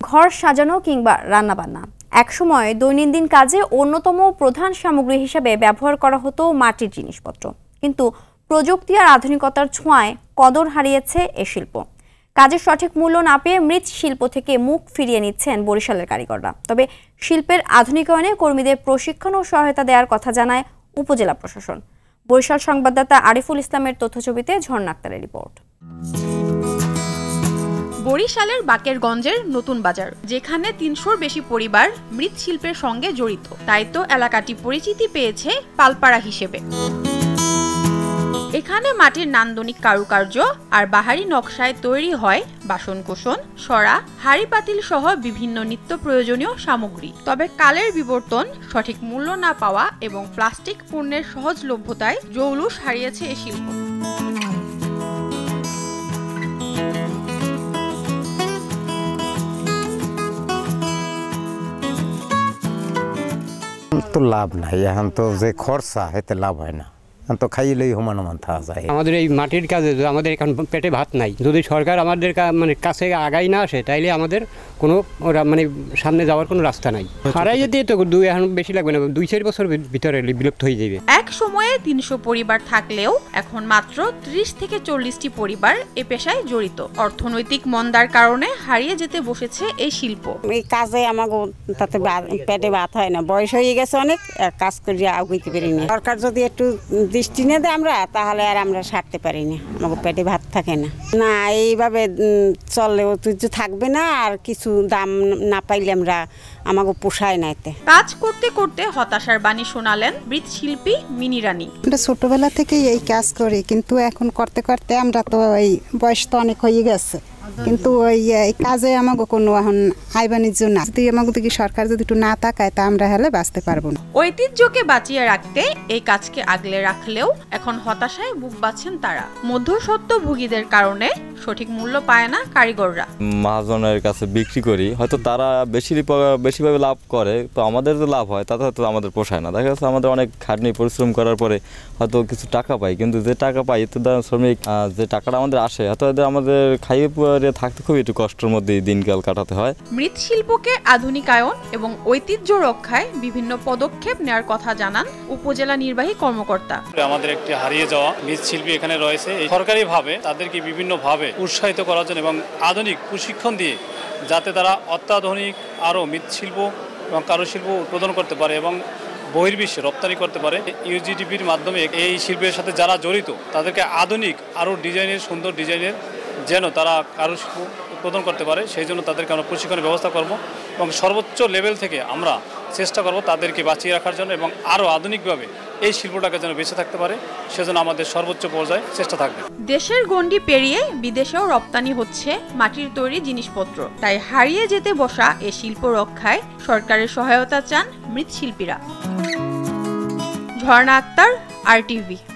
ঘর সাজানো কিংবা রান্নাবান্না একসময় দৈনন্দিন কাজে অন্যতম প্রধান সামগ্রী হিসেবে ব্যবহার করা হতো মাটির জিনিসপত্র, কিন্তু প্রযুক্তি আর আধুনিকতার ছোঁয়ায় কদর হারিয়েছে এ শিল্প। কাজের সঠিক মূল্য না পেয়ে মৃৎ শিল্প থেকে মুখ ফিরিয়ে নিচ্ছেন বরিশালের কারিগররা। তবে শিল্পের আধুনিকায়নে কর্মীদের প্রশিক্ষণ ও সহায়তা দেওয়ার কথা জানায় উপজেলা প্রশাসন। বরিশাল সংবাদদাতা আরিফুল ইসলামের তথ্যছবিতে ঝর্ণা আক্তারের রিপোর্ট। বরিশালের বাকেরগঞ্জের নতুন বাজার, যেখানে ৩০০-র বেশি পরিবার মৃৎশিল্পের সঙ্গে জড়িত, তাই তো এলাকাটি পরিচিতি পেয়েছে পালপাড়া হিসেবে। এখানে মাটির নান্দনিক কারুকার্য আর বাহারি নকশায় তৈরি হয় বাসনকোসন, সরা, হাঁড়ি পাতিল সহ বিভিন্ন নিত্য প্রয়োজনীয় সামগ্রী। তবে কালের বিবর্তন, সঠিক মূল্য না পাওয়া এবং প্লাস্টিক পণ্যের সহজলভ্যতায় জৌলুস হারিয়েছে এই শিল্প। তো লাভ নাই, এখন তো যে খরচা এতে লাভ হয় না, তো খাইলেই সমান সমান থাকা যায়। আমাদের এই মাটির কাজে আমাদের এখন পেটে ভাত নাই, যদি সরকার আমাদের কাছে আগাই না আসে তাইলে আমাদের কোনো সামনে যাওয়ার কোনো রাস্তা নাই। হারাই যেতে তো এখন বেশি লাগবে না, ২-৪ বছর ভিতরে বিলুপ্ত হয়ে যাবে। এক সময়ে ৩০০ পরিবার থাকলেও এখন মাত্র ৩০ থেকে ৪০টি পরিবার এ পেশায় জড়িত। অর্থনৈতিক মন্দার কারণে হারিয়ে যেতে বসেছে এই শিল্প। এই কাজে আমাকে তাতে পেটে ভাত হয় না, বয়স হয়ে গেছে অনেক, কাজ করিয়া আগাইতে পারি না। সরকার যদি একটু দৃষ্টি না দেয় আমরা, তাহলে আর আমরা সারতে পারি না, আমাকে পেটে ভাত থাকে না। না এইভাবে চললে ঐতিহ্য থাকবে না, আর কিছু দাম না পাইলে আমরা আমাকে পোষায় না। এতে কাজ করতে করতে হতাশার বাণী শোনালেন মৃৎশিল্পী মিনি রানী। আমরা ছোটবেলা থেকেই এই কাজ করি, কিন্তু এখন করতে করতে আমরা তো এই বয়স তো অনেক হয়ে গেছে, কিন্তু ওই কাজে আমাকে কোনো এখন আয় বাণিজ্য না। যদি আমাকে দেখি সরকার যদি একটু না তাকায়, তা আমরা হলে বাঁচতে পারবো না। ঐতিহ্যকে বাঁচিয়ে রাখতে এই কাজকে আগলে রাখলেও এখন হতাশায় বুক বাঁধছেন তারা। মধ্যস্বত্বভোগীদের কারণে সঠিক মূল্য পায় না কারিগররা। মহাজনের কাছে বিক্রি করি, হয়তো তারা বেশিভাবে লাভ করে, তো আমাদের যে লাভ হয় তাতে হয়তো আমাদের পোষায় না। দেখা যাচ্ছে আমাদের অনেক খাটনি পরিশ্রম করার পরে হয়তো কিছু টাকা পাই, কিন্তু যে টাকা পাই এতে শ্রমিক যে টাকাটা আমাদের আসে, হয়তো আমাদের খাইয়ে থাকতে খুব একটু কষ্টের মধ্যে দিনকাল কাটাতে হয়। মৃৎশিল্পকে আধুনিকায়ন এবং ঐতিহ্য রক্ষায় বিভিন্ন পদক্ষেপ নেওয়ার কথা জানান উপজেলা নির্বাহী কর্মকর্তা। আমাদের একটি হারিয়ে যাওয়া মৃৎশিল্পী এখানে রয়েছে, সরকারিভাবে তাদেরকে বিভিন্নভাবে উৎসাহিত করার জন্য এবং আধুনিক প্রশিক্ষণ দিয়ে যাতে তারা অত্যাধুনিক আরও মৃৎশিল্প এবং কারুশিল্প উৎপাদন করতে পারে এবং বহির্বিশ্বে রপ্তানি করতে পারে। ইউজিডিপির মাধ্যমে এই শিল্পের সাথে যারা জড়িত তাদেরকে আধুনিক আরও ডিজাইনের, সুন্দর ডিজাইনের যেন তারা কারুশিল্প উৎপাদন করতে পারে, সেই জন্য তাদেরকে আমরা প্রশিক্ষণের ব্যবস্থা করব এবং সর্বোচ্চ লেভেল থেকে আমরা চেষ্টা করব তাদেরকে বাঁচিয়ে রাখার জন্য এবং আরও আধুনিকভাবে এই শিল্পটাকে যেন বেঁচে থাকতে পারে, সেজন্য আমাদের সর্বোচ্চ পর্যায়ে চেষ্টা থাকবে। দেশের গণ্ডি পেরিয়ে বিদেশেও রপ্তানি হচ্ছে মাটির তৈরি জিনিসপত্র, তাই হারিয়ে যেতে বসা এই শিল্প রক্ষায় সরকারের সহায়তা চান মৃৎশিল্পীরা। ঝর্ণা আক্তার, RTV।